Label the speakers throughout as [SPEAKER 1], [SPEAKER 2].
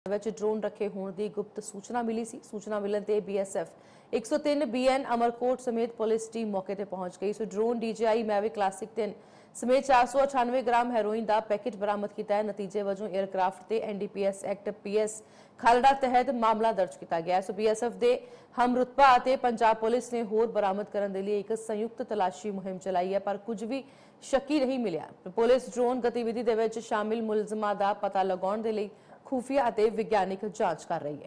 [SPEAKER 1] ਵਿੱਚ ਡਰੋਨ ਰੱਖੇ ਹੋਣ ਦੀ ਗੁਪਤ ਸੂਚਨਾ ਮਿਲੀ ਸੀ। ਸੂਚਨਾ ਮਿਲਣ ਤੇ BSF 103 BN ਅਮਰਕੋਟ ਸਮੇਤ ਪੁਲਿਸ ਟੀਮ ਮੌਕੇ ਤੇ ਪਹੁੰਚ ਗਈ। So drone DJI Mavic classic 3 ਸਮੇਤ 498 ਗ੍ਰਾਮ ਹੈਰੋਇਨ ਦਾ ਪੈਕੇਟ ਬਰਾਮਦ ਕੀਤਾ ਹੈ। ਨਤੀਜੇ ਵਜੋਂ 에ਅਰਕ੍ਰਾਫਟ ਤੇ NDPS ਐਕਟ PS ਖਾਲੜਾ ਤਹਿਤ ਮਾਮਲਾ ਦਰਜ ਕੀਤਾ ਗਿਆ। ਸੋ BSF ਦੇ ਹਮਰੁਤਬਾ ਅਤੇ ਪੰਜਾਬ ਪੁਲਿਸ ਨੇ ਹੋਰ ਬਰਾਮਦ ਕਰਨ ਦੇ ਲਈ ਇੱਕ ਸੰਯੁਕਤ ਤਲਾਸ਼ੀ ਮੁਹਿੰਮ ਚਲਾਈ ਹੈ, ਪਰ ਕੁਝ ਵੀ ਸ਼ੱਕੀ ਨਹੀਂ ਮਿਲਿਆ। ਪੁਲਿਸ ਡਰੋਨ ਗਤੀਵਿਧੀ ਦੇ ਵਿੱਚ ਸ਼ਾਮਿਲ ਮੁਲਜ਼ਮਾਂ ਦਾ ਪਤਾ ਲਗਾਉਣ ਦੇ ਲਈ ਖੂਫੀਆ ਅਤੇ ਵਿਗਿਆਨਿਕ ਜਾਂਚ ਕਰ रही है।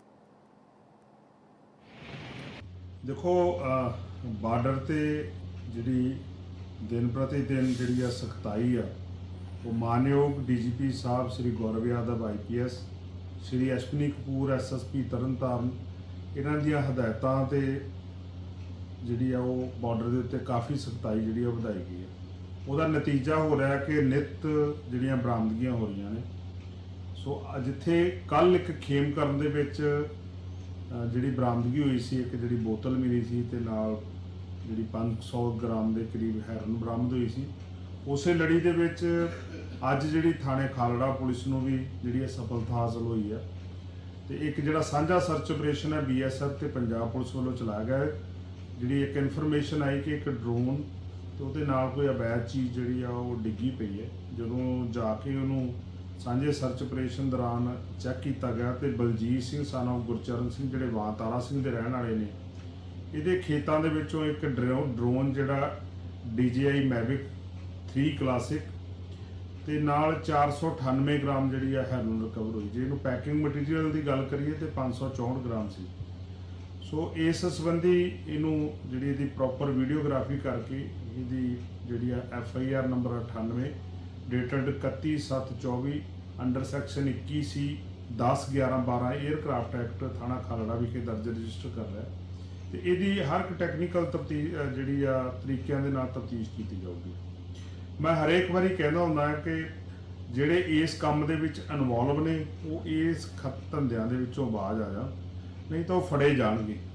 [SPEAKER 2] देखो बार्डर ते जिहड़ी दिन प्रति दिन जिहड़ी सख्ताई आ वो मानयोग DGP साहब श्री गौरव यादव IPS श्री अश्विनी कपूर SSP तरनताਰਨ इन्हां ਦੀਆਂ ਹਦਾਇਤਾਂ ਤੇ ਜਿਹੜੀ ਆ ਉਹ ਬਾਰਡਰ ਦੇ ਉੱਤੇ ਕਾਫੀ ਸਖਤਾਈ ਜਿਹੜੀ ਆ ਵਧਾਈ ਗਈ ਹੈ। ਉਹਦਾ ਨਤੀਜਾ ਹੋ ਰਿਹਾ ਕਿ ਨਿਤ ਜਿਹੜੀਆਂ ਬਰਾਮਦਗੀਆਂ ਹੋ ਰਹੀਆਂ ਨੇ। ਸੋ ਜਿੱਥੇ ਕੱਲ ਇੱਕ ਖੇਮਕਰਨ ਦੇ ਵਿੱਚ ਜਿਹੜੀ ਬਰਾਮਦਗੀ ਹੋਈ ਸੀ, ਇੱਕ ਜਿਹੜੀ ਬੋਤਲ ਮਿਲੀ ਸੀ ਤੇ ਨਾਲ ਜਿਹੜੀ 500 ਗ੍ਰਾਮ ਦੇ ਕਰੀਬ ਹੈਰਨ ਬਰਾਮਦ ਹੋਈ ਸੀ, ਉਸੇ ਲੜੀ ਦੇ ਵਿੱਚ ਅੱਜ ਜਿਹੜੀ ਥਾਣੇ ਖਾਲੜਾ ਪੁਲਿਸ ਨੂੰ ਵੀ ਜਿਹੜੀ ਸਫਲਤਾ ਹਾਸਲ ਹੋਈ ਹੈ। ਤੇ ਇੱਕ ਜਿਹੜਾ ਸਾਂਝਾ ਸਰਚ ਆਪਰੇਸ਼ਨ ਹੈ BSF ਤੇ ਪੰਜਾਬ ਪੁਲਿਸ ਵੱਲੋਂ ਚਲਾਇਆ ਗਿਆ ਹੈ। ਜਿਹੜੀ ਇੱਕ ਇਨਫੋਰਮੇਸ਼ਨ ਆਈ ਕਿ ਇੱਕ ਡਰੋਨ ਤੇ ਉਹਦੇ ਨਾਲ ਕੋਈ ਅਵੈਧ ਚੀਜ਼ ਜਿਹੜੀ ਆ ਉਹ ਡਿੱਗੀ ਪਈ ਹੈ। ਜਦੋਂ ਜਾ ਕੇ ਉਹਨੂੰ ਸਾਂਝੇ ਸਰਚ ਆਪਰੇਸ਼ਨ ਦੌਰਾਨ ਚੈੱਕ ਕੀਤਾ ਗਿਆ ਤੇ ਬਲਜੀਤ ਸਿੰਘ son of ਗੁਰਚਰਨ ਸਿੰਘ ਜਿਹੜੇ ਵਾਂ ਤਾਰਾ ਸਿੰਘ ਦੇ ਰਹਿਣ ਵਾਲੇ ਨੇ, ਇਹਦੇ ਖੇਤਾਂ ਦੇ ਵਿੱਚੋਂ ਇੱਕ ਡਰੋਨ ਜਿਹੜਾ DJI ਮੈਵਿਕ 3 ਕਲਾਸਿਕ ਤੇ ਨਾਲ 498 ਗ੍ਰਾਮ ਜਿਹੜੀ ਆ ਹੈਰਨ ਰਿਕਵਰ ਹੋਈ। ਜੇ ਇਹਨੂੰ ਪੈਕਿੰਗ ਮਟੀਰੀਅਲ ਦੀ ਗੱਲ ਕਰੀਏ ਤੇ 564 ਗ੍ਰਾਮ ਸੀ। ਸੋ ਇਸ ਸੰਬੰਧੀ ਇਹਨੂੰ ਜਿਹੜੀ ਇਹਦੀ ਪ੍ਰੋਪਰ ਵੀਡੀਓਗ੍ਰਾਫੀ ਕਰਕੇ ਇਹਦੀ ਜਿਹੜੀ ਆ FIR number 98 dated 31/7/24 under section 21C 10/11/12 aircraft act ਥਾਣਾ ਖਾਲੜਾ ਵਿਖੇ ਦਰਜ ਰਜਿਸਟਰ ਕਰ ਰਿਹਾ ਤੇ ਇਹਦੀ ਹਰ ਇੱਕ ਟੈਕਨੀਕਲ ਤਫਤੀਸ਼ ਜਿਹੜੀ ਆ ਤਰੀਕਿਆਂ ਦੇ ਨਾਲ ਤਫਤੀਸ਼ ਕੀਤੀ ਜਾਊਗੀ। ਮੈਂ ਹਰੇਕ ਵਾਰੀ ਕਹਿੰਦਾ ਹੁੰਦਾ ਕਿ ਜਿਹੜੇ ਇਸ ਕੰਮ ਦੇ ਵਿੱਚ ਇਨਵੋਲਵ ਨੇ ਉਹ ਇਸ ਧੰਦਿਆਂ ਦੇ ਵਿੱਚੋਂ ਬਾਜ਼ ਆ ਜਾਣ, ਨਹੀਂ ਤਾਂ ਉਹ ਫੜੇ ਜਾਣਗੇ।